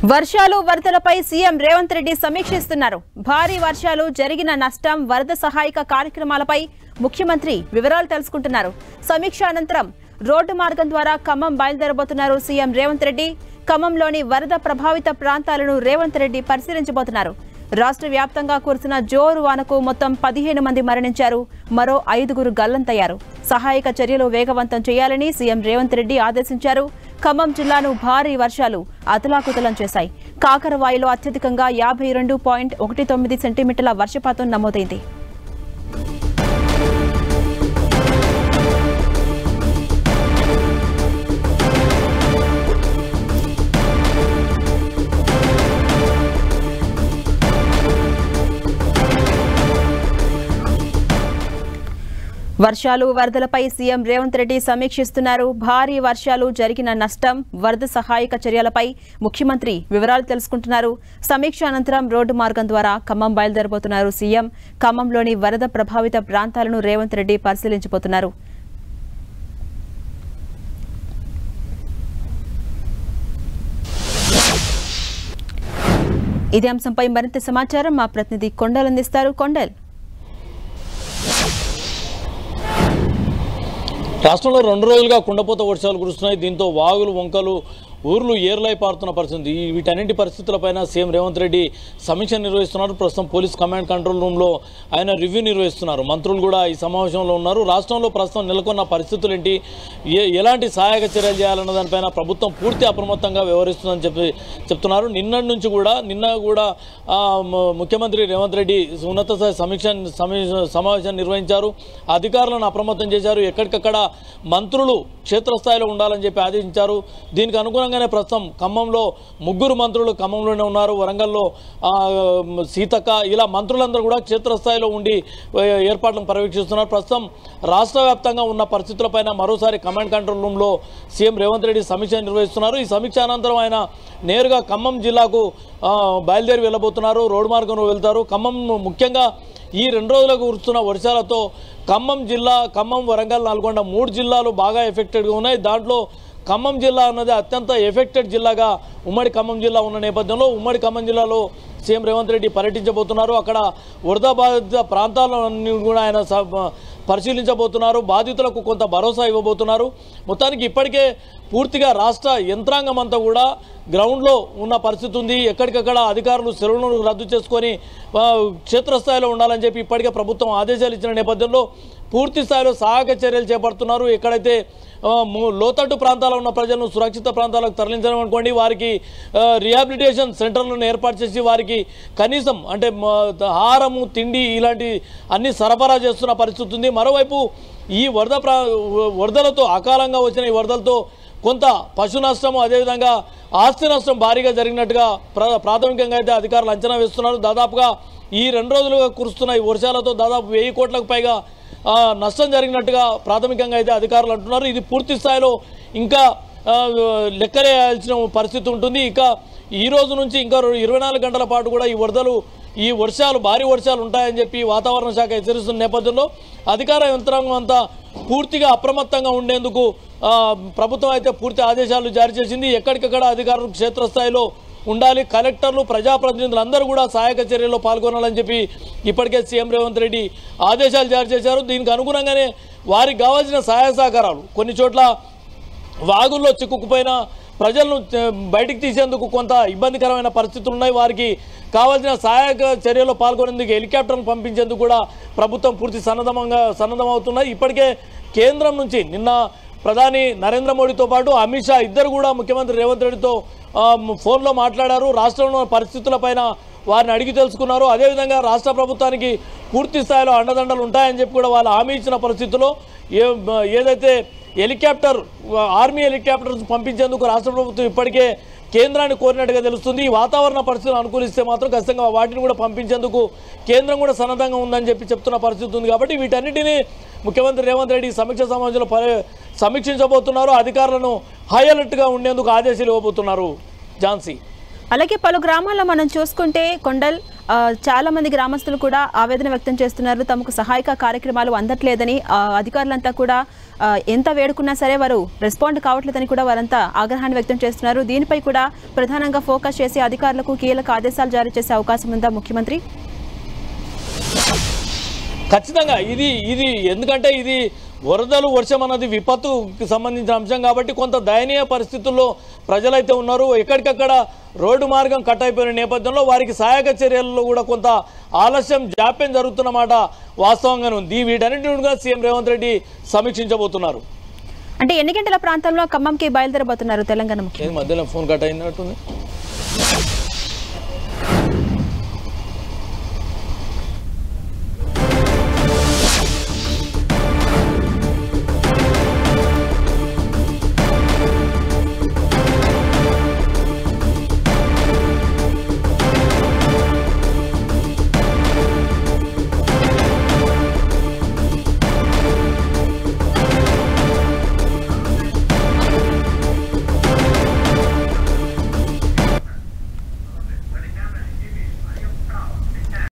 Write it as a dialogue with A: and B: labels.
A: వర్షాలు వరదలపై సీఎం రేవంత్ రెడ్డి సమీక్షిస్తున్నారు. భారీ వర్షాలు జరిగిన నష్టం, వరద సహాయక కార్యక్రమాలపై ముఖ్యమంత్రి వివరాలు తెలుసుకుంటున్నారు. సమీక్ష అనంతరం రోడ్డు మార్గం ద్వారా ఖమ్మం బయలుదేరబోతున్నారు సీఎం రేవంత్ రెడ్డి. ఖమ్మంలోని వరద ప్రభావిత ప్రాంతాలను రేవంత్ రెడ్డి పరిశీలించబోతున్నారు. రాష్ట్ర వ్యాప్తంగా కురిసిన జోరు వానకు మొత్తం 15 మంది మరణించారు. మరో 5గురు గల్లంతయ్యారు. సహాయక చర్యలు వేగవంతం చేయాలని సీఎం రేవంత్ రెడ్డి ఆదేశించారు. ఖమ్మం జిల్లాను భారీ వర్షాలు అతలాకుతలం చేశాయి. కాకరవాయిలో అత్యధికంగా 52.19 సెంటీమీటర్ల వర్షపాతం నమోదైంది. వర్షాలు వరదలపై సీఎం రేవంత్ రెడ్డి సమీక్షిస్తున్నారు. భారీ వర్షాలు జరిగిన నష్టం, వరద సహాయక చర్యలపై ముఖ్యమంత్రి వివరాలు తెలుసుకుంటున్నారు. సమీక్ష అనంతరం రోడ్డు మార్గం ద్వారా ఖమ్మం బయలుదేరబోతున్నారు సీఎం. ఖమ్మంలోని వరద ప్రభావిత ప్రాంతాలను రేవంత్ రెడ్డి పరిశీలించబోతున్నారు. ఇదే అంశంపై మరింత సమాచారం మా ప్రతినిధి కొండల్ అందిస్తారు. కొండల్,
B: రాష్ట్రంలో 2 రోజులుగా కుండపోత వర్షాలు కురుస్తున్నాయి. దీంతో వాగులు, వంకలు, ఊర్లు ఏర్లై పారుతున్న పరిస్థితి. వీటన్నింటి పరిస్థితులపైన సీఎం రేవంత్ రెడ్డి సమీక్ష నిర్వహిస్తున్నారు. ప్రస్తుతం పోలీస్ కమాండ్ కంట్రోల్ రూమ్లో ఆయన రివ్యూ నిర్వహిస్తున్నారు. మంత్రులు కూడా ఈ సమావేశంలో ఉన్నారు. రాష్ట్రంలో ప్రస్తుతం నెలకొన్న పరిస్థితులు ఏంటి, ఎలాంటి సహాయక చర్యలు చేయాలన్న దానిపైన ప్రభుత్వం పూర్తి అప్రమత్తంగా వ్యవహరిస్తుందని చెప్తున్నారు. నిన్న కూడా ముఖ్యమంత్రి రేవంత్ రెడ్డి ఉన్నత స్థాయి సమావేశం నిర్వహించారు. అధికారులను అప్రమత్తం చేశారు. ఎక్కడికక్కడ మంత్రులు క్షేత్రస్థాయిలో ఉండాలని చెప్పి ఆదేశించారు. దీనికి అనుగుణంగానే ప్రస్తుతం ఖమ్మంలో 3 మంత్రులు ఖమ్మంలోనే ఉన్నారు. వరంగల్లో సీతక్క, ఇలా మంత్రులందరూ కూడా క్షేత్రస్థాయిలో ఉండి ఏర్పాట్లను పర్యవేక్షిస్తున్నారు. ప్రస్తుతం రాష్ట్ర వ్యాప్తంగా ఉన్న పరిస్థితులపైన మరోసారి కమాండ్ కంట్రోల్ రూమ్లో సీఎం రేవంత్ రెడ్డి సమీక్ష నిర్వహిస్తున్నారు. ఈ సమీక్ష అనంతరం ఆయన నేరుగా ఖమ్మం జిల్లాకు బయలుదేరి వెళ్ళబోతున్నారు. రోడ్డు మార్గంలో వెళ్తారు. ఖమ్మం ముఖ్యంగా ఈ 2 రోజులకు కురుస్తున్న వర్షాలతో ఖమ్మం, వరంగల్, నల్గొండ 3 జిల్లాలు బాగా ఎఫెక్టెడ్గా ఉన్నాయి. దాంట్లో ఖమ్మం జిల్లా అన్నది అత్యంత ఎఫెక్టెడ్ జిల్లాగా ఉమ్మడి ఖమ్మం జిల్లా ఉన్న నేపథ్యంలో ఉమ్మడి ఖమ్మం జిల్లాలో సీఎం రేవంత్ రెడ్డి పర్యటించబోతున్నారు. అక్కడ వరద బాధిత ప్రాంతాలన్నీ కూడా ఆయన పరిశీలించబోతున్నారు. బాధితులకు కొంత భరోసా ఇవ్వబోతున్నారు. మొత్తానికి ఇప్పటికే పూర్తిగా రాష్ట్ర యంత్రాంగం అంతా కూడా గ్రౌండ్లో ఉన్న పరిస్థితి ఉంది. ఎక్కడికక్కడ అధికారులు సెలవులను రద్దు చేసుకొని క్షేత్రస్థాయిలో ఉండాలని చెప్పి ఇప్పటికే ప్రభుత్వం ఆదేశాలు ఇచ్చిన నేపథ్యంలో పూర్తి స్థాయిలో సహాయక చర్యలు చేపడుతున్నారు. ఎక్కడైతే లోతట్టు ప్రాంతాల్లో ఉన్న ప్రజలను సురక్షిత ప్రాంతాలకు తరలించడం అనుకోండి, వారికి రిహాబిలిటేషన్ సెంటర్లను ఏర్పాటు చేసి వారికి కనీసం అంటే ఆహారము, తిండి ఇలాంటి అన్ని సరఫరా చేస్తున్న పరిస్థితి ఉంది. మరోవైపు ఈ వరదలతో అకాలంగా వచ్చిన ఈ వరదలతో కొంత పశు నష్టము, అదేవిధంగా ఆస్తి నష్టం భారీగా జరిగినట్టుగా ప్రాథమికంగా అయితే అధికారులు అంచనా వేస్తున్నారు. దాదాపుగా ఈ 2 రోజులుగా కురుస్తున్న ఈ వర్షాలతో దాదాపు 1000 కోట్లకు పైగా నష్టం జరిగినట్టుగా ప్రాథమికంగా అయితే అధికారులు అంటున్నారు. ఇది పూర్తి స్థాయిలో ఇంకా లెక్కలేయాల్సిన పరిస్థితి ఉంటుంది. ఇక ఈ రోజు నుంచి ఇంకా 24 గంటల పాటు కూడా ఈ వర్షాలు భారీ వర్షాలు ఉంటాయని చెప్పి వాతావరణ శాఖ హెచ్చరిస్తున్న నేపథ్యంలో అధికార యంత్రాంగం అంతా పూర్తిగా అప్రమత్తంగా ఉండేందుకు ప్రభుత్వం అయితే పూర్తి ఆదేశాలు జారీ చేసింది. ఎక్కడికక్కడ అధికారులు క్షేత్రస్థాయిలో ఉండాలి. కలెక్టర్లు, ప్రజాప్రతినిధులు అందరూ కూడా సహాయక చర్యల్లో పాల్గొనాలని చెప్పి ఇప్పటికే సీఎం రేవంత్ రెడ్డి ఆదేశాలు జారీ చేశారు. దీనికి అనుగుణంగానే వారికి కావాల్సిన సహాయ సహకారాలు కొన్ని చోట్ల వాగుల్లో చిక్కుకుపోయిన ప్రజలను బయటికి తీసేందుకు కొంత ఇబ్బందికరమైన పరిస్థితులు ఉన్నాయి. వారికి కావాల్సిన సహాయక చర్యల్లో పాల్గొనేందుకు హెలికాప్టర్ను పంపించేందుకు కూడా ప్రభుత్వం పూర్తి సన్నద్ధమవుతున్నాయి. ఇప్పటికే కేంద్రం నుంచి నిన్న ప్రధాని నరేంద్ర మోడీతో పాటు అమిత్ షా ఇద్దరు కూడా ముఖ్యమంత్రి రేవంత్ రెడ్డితో ఫోన్లో మాట్లాడారు. రాష్ట్రంలో పరిస్థితులపైన వారిని అడిగి తెలుసుకున్నారు. అదేవిధంగా రాష్ట్ర ప్రభుత్వానికి పూర్తి స్థాయిలో అండదండలు ఉంటాయని చెప్పి కూడా వాళ్ళు హామీ ఇచ్చిన పరిస్థితుల్లో ఏదైతే ఆర్మీ హెలికాప్టర్స్ పంపించేందుకు రాష్ట్ర ప్రభుత్వం ఇప్పటికే కేంద్రాన్ని కోరినట్టుగా తెలుస్తుంది. ఈ వాతావరణ పరిస్థితులు అనుకూలిస్తే మాత్రం ఖచ్చితంగా వాటిని కూడా పంపించేందుకు కేంద్రం కూడా సన్నద్ధంగా ఉందని చెప్పి చెప్తున్న పరిస్థితి ఉంది. కాబట్టి వీటన్నిటినీ ముఖ్యమంత్రి రేవంత్ రెడ్డి సమీక్ష సమావేశంలో సమీక్షించబోతున్నారు. అధికారులను హై అలర్ట్గా ఉండేందుకు ఆదేశాలు ఇవ్వబోతున్నారు. ఝాన్సీ.
A: అలాగే పలు గ్రామాల్లో మనం చూసుకుంటే కొండల్ చాలా మంది గ్రామస్తులు కూడా ఆవేదన వ్యక్తం చేస్తున్నారు. తమకు సహాయక కార్యక్రమాలు అందట్లేదని, అధికారులంతా కూడా ఎంత వేడుకున్నా సరే వారు రెస్పాండ్ కావట్లేదని కూడా వారంతా ఆగ్రహాన్ని వ్యక్తం చేస్తున్నారు. దీనిపై కూడా ప్రధానంగా ఫోకస్ చేసి అధికారులకు కీలక ఆదేశాలు జారీ చేసే అవకాశం ఉందా ముఖ్యమంత్రి?
B: ఖచ్చితంగా ఇది ఎందుకంటే ఇది వరదలు వర్షం అన్నది విపత్తుకి సంబంధించిన అంశం కాబట్టి కొంత దయనీయ పరిస్థితుల్లో ప్రజలైతే ఉన్నారు. ఎక్కడికక్కడ రోడ్డు మార్గం కట్ అయిపోయిన నేపథ్యంలో వారికి సహాయక చర్యల్లో కూడా కొంత ఆలస్యం జాప్యం జరుగుతున్నమాట వాస్తవంగానే ఉంది. వీటన్నిటిగా సీఎం రేవంత్ రెడ్డి సమీక్షించబోతున్నారు.
A: అంటే ఎన్ని గంటల ప్రాంతంలో ఖమ్మంకి బయలుదేరబోతున్నారు తెలంగాణ ముఖ్యమంత్రి?
B: మధ్యలో ఫోన్ కట్ అయినట్టుంది.